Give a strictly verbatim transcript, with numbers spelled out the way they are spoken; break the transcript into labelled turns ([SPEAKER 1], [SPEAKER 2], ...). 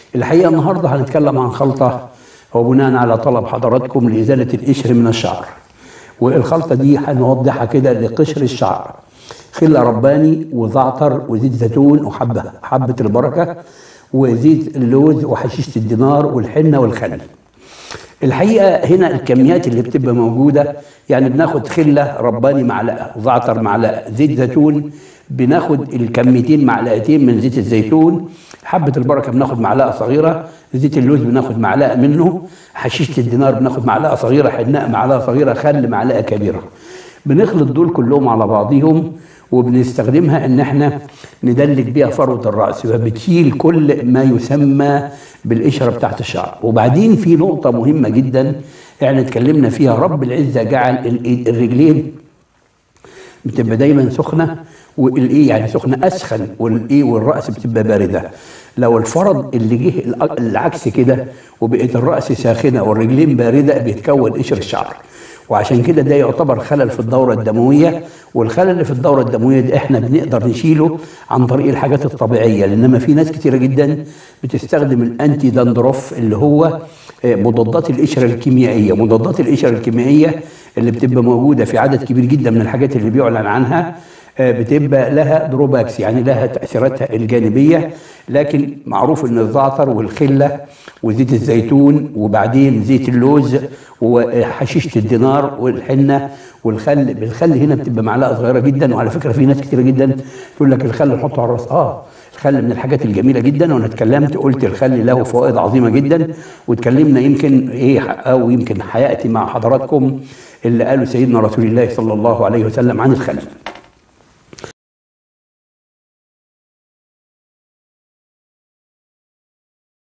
[SPEAKER 1] الحقيقة النهاردة هنتكلم عن خلطة هو بناء على طلب حضراتكم لإزالة القشر من الشعر. والخلطة دي هنوضحها كده لقشر الشعر: خل رباني وزعتر وزيت زيتون وحبة حبة البركة وزيت اللوز وحشيشة الدينار والحنة والخل. الحقيقة هنا الكميات اللي بتبقى موجودة، يعني بناخد خلة رباني معلقة، زعتر معلقة، زيت زيتون بناخد الكميتين معلقتين من زيت الزيتون، حبة البركة بناخد معلقة صغيرة، زيت اللوز بناخد معلقة منه، حشيشة الدينار بناخد معلقة صغيرة، حناء معلقة صغيرة، خل معلقة كبيرة. بنخلط دول كلهم على بعضهم وبنستخدمها ان احنا ندلك بيها فروة الرأس، فبتشيل كل ما يسمى بالقشرة بتاعت الشعر. وبعدين في نقطة مهمة جدا احنا اتكلمنا فيها: رب العزة جعل الرجلين بتبقى دايما سخنة، والايه يعني سخنة اسخن، والايه والرأس بتبقى باردة. لو الفرض اللي جه العكس كده وبقت الرأس ساخنة والرجلين باردة بيتكون قشر الشعر، وعشان كده ده يعتبر خلل في الدورة الدموية. والخلل اللي في الدورة الدموية ده احنا بنقدر نشيله عن طريق الحاجات الطبيعية، لانما في ناس كتيرة جدا بتستخدم الانتي داندروف اللي هو مضادات القشرة الكيميائية. مضادات القشرة الكيميائية اللي بتبقى موجودة في عدد كبير جدا من الحاجات اللي بيعلن عنها بتبقى لها دروباكس، يعني لها تأثيراتها الجانبية. لكن معروف ان الزعتر والخلة وزيت الزيتون وبعدين زيت اللوز وحشيشة الدينار والحنة والخل، بالخل هنا بتبقى معلقة صغيرة جدا. وعلى فكرة في ناس كتيرة جدا تقول لك الخل نحطه على الراس. اه الخل من الحاجات الجميلة جدا، وانا اتكلمت قلت الخل له فوائد عظيمة جدا، واتكلمنا يمكن ايه او يمكن هياتي مع حضراتكم اللي قاله سيدنا رسول الله صلى الله عليه وسلم عن الخل.